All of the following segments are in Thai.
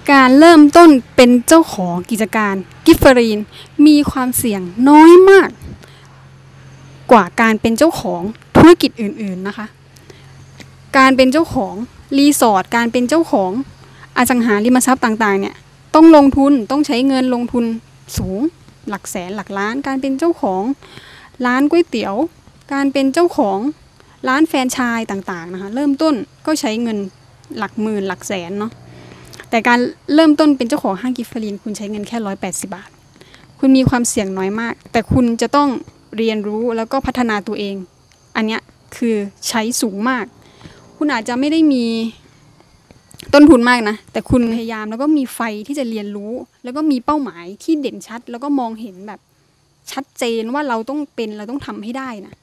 การเริ่มต้นเป็นเจ้าของกิจการกิฟเฟอรีนมีความเสี่ยงน้อยมากกว่าการเป็นเจ้าของธุรกิจอื่นๆนะคะการเป็นเจ้าของรีสอร์ทการเป็นเจ้าของอสังหาริมทรัพย์ต่างๆเนี่ยต้องลงทุนต้องใช้เงินลงทุนสูงหลักแสนหลักล้านการเป็นเจ้าของร้านก๋วยเตี๋ยวการเป็นเจ้าของร้านแฟรนไชส์ต่างๆนะคะเริ่มต้นก็ใช้เงินหลักหมื่นหลักแสนเนาะแต่การเริ่มต้นเป็นเจ้าของห้างกิฟเฟอรีนคุณใช้เงินแค่180 บาทคุณมีความเสี่ยงน้อยมากแต่คุณจะต้องเรียนรู้แล้วก็พัฒนาตัวเองอันเนี้ยคือใช้สูงมากคุณอาจจะไม่ได้มีต้นทุนมากนะแต่คุณพยายามแล้วก็มีไฟที่จะเรียนรู้แล้วก็มีเป้าหมายที่เด่นชัดแล้วก็มองเห็นแบบชัดเจนว่าเราต้องทำให้ได้นะ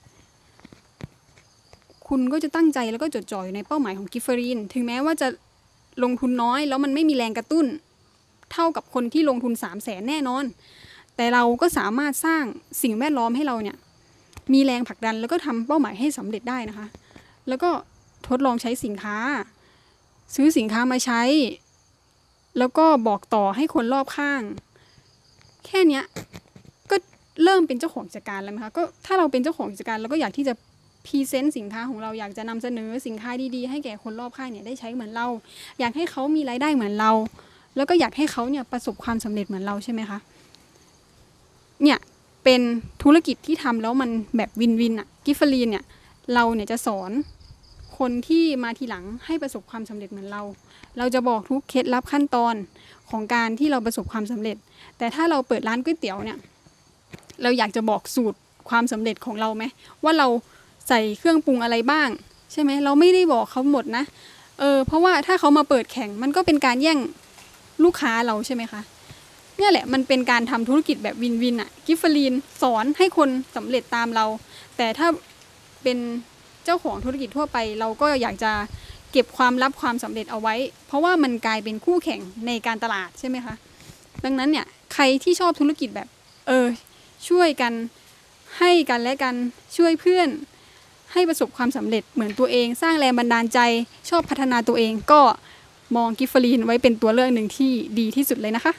คุณก็จะตั้งใจแล้วก็จดจ่ออยู่ในเป้าหมายของกิฟเฟอรีนถึงแม้ว่าจะลงทุนน้อยแล้วมันไม่มีแรงกระตุ้นเท่ากับคนที่ลงทุน300,000แน่นอนแต่เราก็สามารถสร้างสิ่งแวดล้อมให้เราเนี่ยมีแรงผลักดันแล้วก็ทำเป้าหมายให้สำเร็จได้นะคะแล้วก็ทดลองใช้สินค้าซื้อสินค้ามาใช้แล้วก็บอกต่อให้คนรอบข้างแค่เนี้ยก็เริ่มเป็นเจ้าของกิจการแล้วไหมคะก็ถ้าเราเป็นเจ้าของกิจการเราก็อยากที่จะพรีเซนต์สินค้าของเราอยากจะนำเสนอสินค้าดีๆให้แก่คนรอบข้างเนี่ยได้ใช้เหมือนเราอยากให้เขามีรายได้เหมือนเราแล้วก็อยากให้เขาเนี่ยประสบความสำเร็จเหมือนเราใช่ไหมคะเนี่ยเป็นธุรกิจที่ทำแล้วมันแบบวินวินอะกิฟเฟอรีนเนี่ยเราเนี่ยจะสอนคนที่มาทีหลังให้ประสบความสำเร็จเหมือนเราจะบอกทุกเคล็ดลับขั้นตอนของการที่เราประสบความสำเร็จแต่ถ้าเราเปิดร้านก๋วยเตี๋ยวเนี่ยเราอยากจะบอกสูตรความสำเร็จของเราไหมว่าเราใส่เครื่องปรุงอะไรบ้างใช่ไหมเราไม่ได้บอกเขาหมดนะเพราะว่าถ้าเขามาเปิดแข่งมันก็เป็นการแย่งลูกค้าเราใช่ไหมคะเนี่ยแหละมันเป็นการทำธุรกิจแบบวินวินอะกิฟเฟอรีนสอนให้คนสำเร็จตามเราแต่ถ้าเป็นเจ้าของธุรกิจทั่วไปเราก็อยากจะเก็บความลับความสำเร็จเอาไว้เพราะว่ามันกลายเป็นคู่แข่งในการตลาดใช่ไหมคะดังนั้นเนี่ยใครที่ชอบธุรกิจแบบช่วยกันให้กันและกันช่วยเพื่อนให้ประสบความสำเร็จเหมือนตัวเองสร้างแรงบันดาลใจชอบพัฒนาตัวเองก็มองกิฟเฟอรีนไว้เป็นตัวเลือกหนึ่งที่ดีที่สุดเลยนะคะ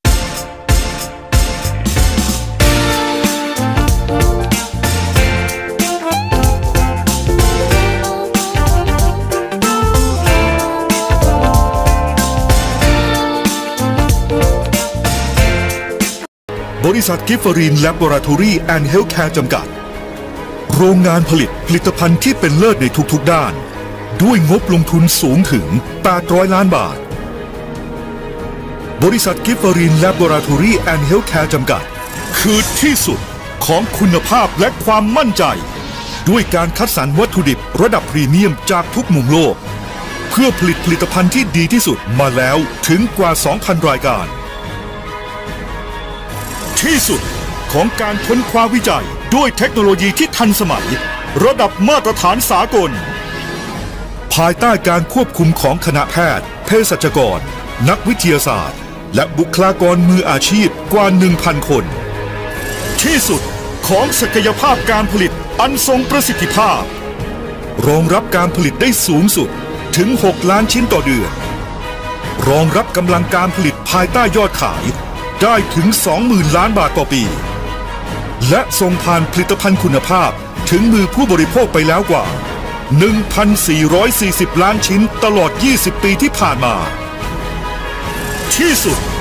บริษัทกิฟเฟอรีนแลบอราทอรี่แอนด์เฮลท์แคร์จำกัดโรงงานผลิตผลิตภัณฑ์ที่เป็นเลิศในทุกๆด้านด้วยงบลงทุนสูงถึง800 ล้านบาทบริษัทกิฟเฟอรีนแลบอราทอรี่แอนด์เฮลท์แคร์จำกัดคือที่สุดของคุณภาพและความมั่นใจด้วยการคัดสรรวัตถุดิบระดับพรีเมียมจากทุกมุมโลกเพื่อผลิตผลิตภัณฑ์ที่ดีที่สุดมาแล้วถึงกว่า 2,000 รายการที่สุดของการค้นคว้าวิจัยด้วยเทคโนโลยีที่ทันสมัยระดับมาตรฐานสากลภายใต้การควบคุมของคณะแพทย์เภสัชกรนักวิทยาศาสตร์และบุคลากรมืออาชีพกว่า 1,000 คนที่สุดของศักยภาพการผลิตอันทรงประสิทธิภาพรองรับการผลิตได้สูงสุดถึง 6 ล้านชิ้นต่อเดือนรองรับกำลังการผลิตภายใต้ยอดขายได้ถึง 20,000 ล้านบาทต่อปีและส่งผ่านผลิตภัณฑ์คุณภาพถึงมือผู้บริโภคไปแล้วกว่า 1,440 ล้านชิ้นตลอด 20 ปีที่ผ่านมาที่สุด